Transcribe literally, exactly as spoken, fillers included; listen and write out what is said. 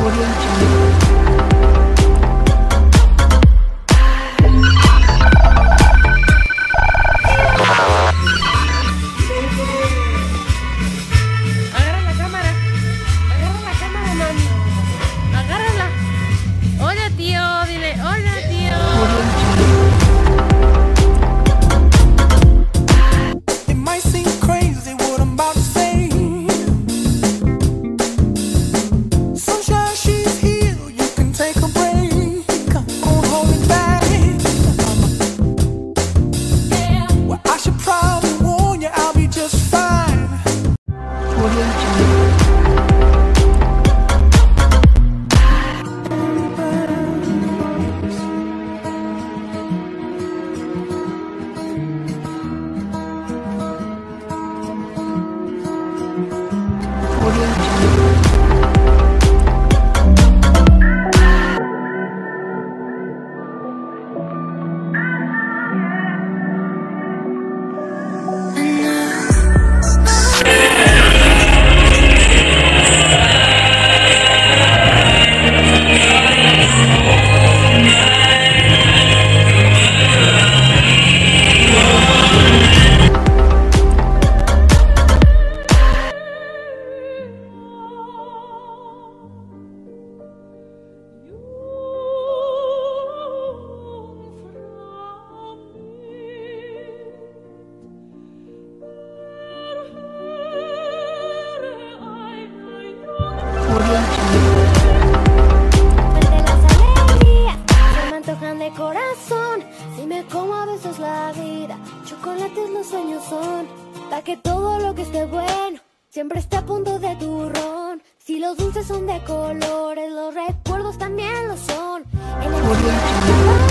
Agarra la cámara. Agarra la cámara, mami. Agárrala. Hola, tío. Dile, hola, tío. It might seem crazy what I'm about to say. Sunshine, she's here. You can take a break. Don't hold it back. Well, I should probably warn you, I'll be just fine. De las alegrías se me antojan de corazón. Si me como a besos la vida, chocolates los sueños son. Pa' que todo lo que esté bueno siempre esté a punto de turrón. Si los dulces son de colores, los recuerdos también lo son. En el